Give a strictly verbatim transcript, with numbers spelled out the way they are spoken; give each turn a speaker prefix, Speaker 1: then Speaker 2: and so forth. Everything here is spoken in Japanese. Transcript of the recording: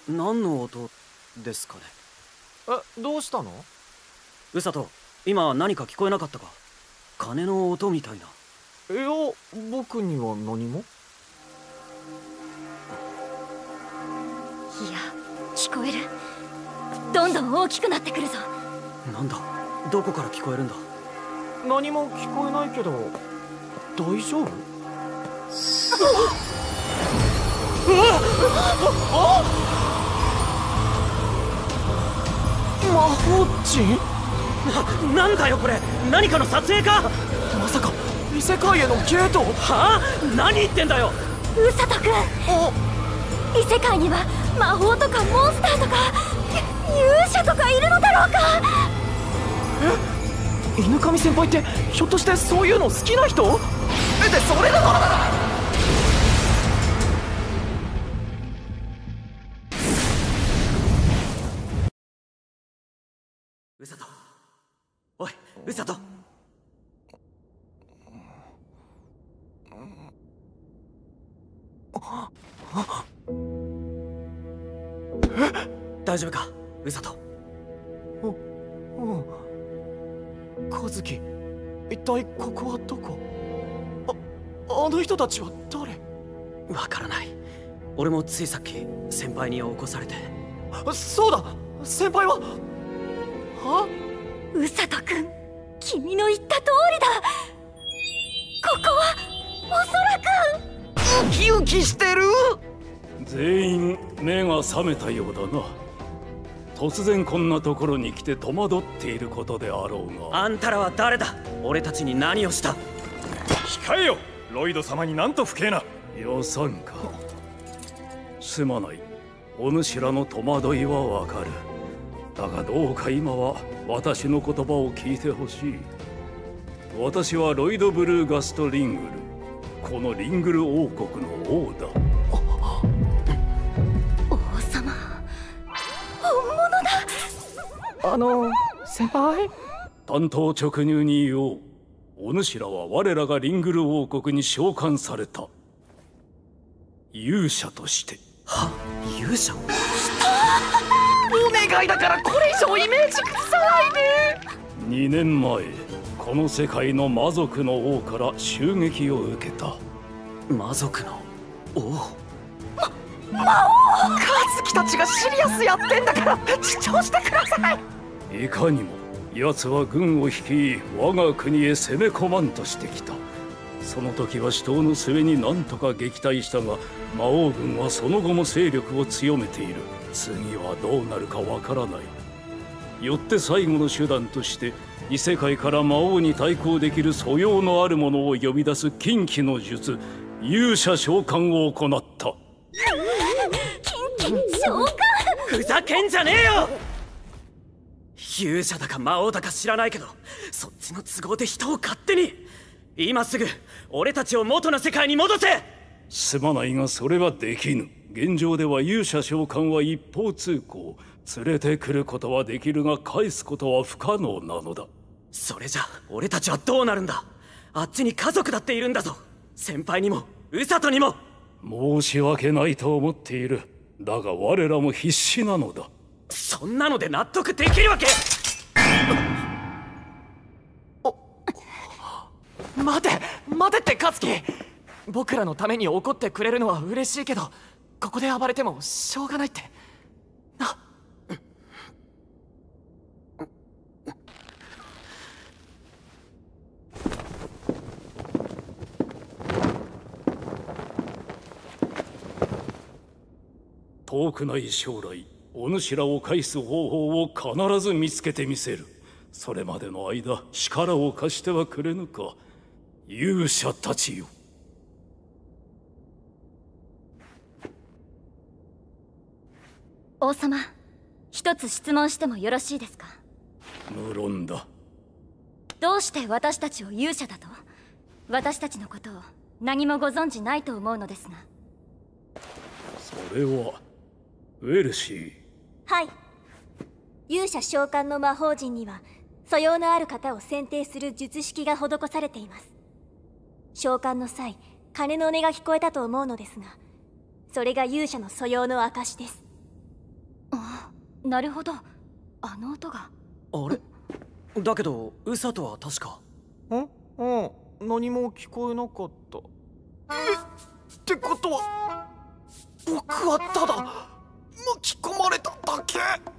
Speaker 1: 何の音ですかね。
Speaker 2: え、どうしたの？
Speaker 1: うさと、今何か聞こえなかったか？鐘の音みたいな。
Speaker 2: いや、僕には何も。
Speaker 3: いや、聞こえる。どんどん大きくなってくるぞ。
Speaker 1: なんだ、どこから聞こえるんだ？
Speaker 2: 何も聞こえないけど大丈夫？魔法陣？
Speaker 1: な、なんだよこれ。何かの撮影か？
Speaker 2: まさか異世界へのゲート？
Speaker 1: はあ？何言ってんだよ。
Speaker 3: うさとくん、異世界には魔法とかモンスターとか勇者とかいるのだろうか？
Speaker 2: え、犬神先輩ってひょっとしてそういうの好きな人？え、でそれだからだ。
Speaker 1: うさと、おい、うさと。大丈夫か、うさと。
Speaker 2: お、うん。和樹、一体ここはどこ？あ、あの人たちは誰？
Speaker 1: わからない。俺もついさっき先輩に起こされて。
Speaker 2: そうだ、先輩は？は？
Speaker 3: うさとくん、君の言った通りだ。ここはおそらく。
Speaker 2: ウキウキしてる。
Speaker 4: 全員目が覚めたようだな。突然こんなところに来て戸惑っていることであろうが。
Speaker 1: あんたらは誰だ？俺たちに何をした？
Speaker 5: 控えよ、ロイド様になんと不敬な。
Speaker 4: よさんか。すまない。お主らの戸惑いはわかる。だがどうか今は私の言葉を聞いてほしい。私はロイド・ブルーガスト・リングル、このリングル王国の王だ。
Speaker 3: 王様、本物だ。
Speaker 2: あの先輩、
Speaker 4: 単刀直入に言おう。お主らは我らがリングル王国に召喚された勇者として。
Speaker 1: は、勇者？
Speaker 2: お願いだからこれ以上イメージ崩さないで。
Speaker 4: にねんまえ、この世界の魔族の王から襲撃を受けた。
Speaker 1: 魔族の王？
Speaker 2: ま、魔王！和樹たちがシリアスやってんだから主張してください。
Speaker 4: いかにも奴は軍を率い我が国へ攻め込まんとしてきた。その時は死闘の末に何とか撃退したが、魔王軍はその後も勢力を強めている。次はどうなるかわからない。よって最後の手段として異世界から魔王に対抗できる素養のある者を呼び出す禁忌の術、勇者召喚を行った。
Speaker 3: 禁忌召喚？
Speaker 1: ふざけんじゃねえよ。勇者だか魔王だか知らないけど、そっちの都合で人を勝手に。今すぐ俺たちを元の世界に戻せ。
Speaker 4: すまないがそれはできぬ。現状では勇者召喚は一方通行。連れてくることはできるが返すことは不可能なのだ。
Speaker 1: それじゃ俺たちはどうなるんだ？あっちに家族だっているんだぞ。先輩にもウサトにも。
Speaker 4: 申し訳ないと思っている。だが我らも必死なのだ。
Speaker 1: そんなので納得できるわけ？
Speaker 2: 待て待てって和樹、僕らのために怒ってくれるのは嬉しいけど、ここで暴れてもしょうがないってな。
Speaker 4: 遠くない将来、お主らを返す方法を必ず見つけてみせる。それまでの間力を貸してはくれぬか、勇者たちよ。
Speaker 3: 王様、一つ質問してもよろしいですか？
Speaker 4: 無論だ。
Speaker 3: どうして私たちを勇者だと？私たちのことを何もご存じないと思うのですが。
Speaker 4: それはウェルシー。
Speaker 6: はい。勇者召喚の魔法陣には素養のある方を選定する術式が施されています。召喚の際、鐘の音が聞こえたと思うのですが、それが勇者の素養の証です。
Speaker 3: なるほど、あの音が。
Speaker 1: あれだけどウサとは確か。
Speaker 2: んうん何も聞こえなかった。えってことは僕はただ巻き込まれただけ。